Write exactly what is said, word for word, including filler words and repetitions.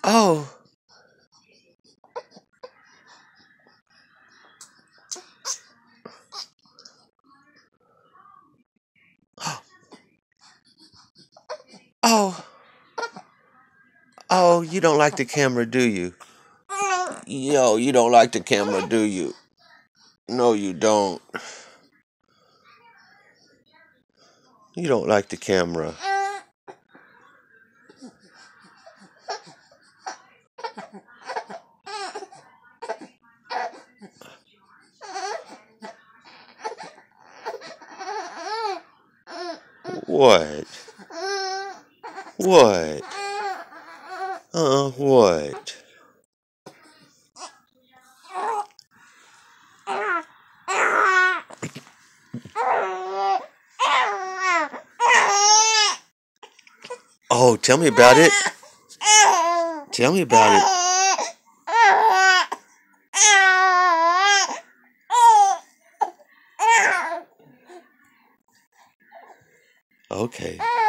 Oh, oh, oh, you don't like the camera, do you? Yo, you don't like the camera, do you? No, you don't. You don't like the camera. What? What? Uh, what? Oh, tell me about it. Tell me about it. Okay.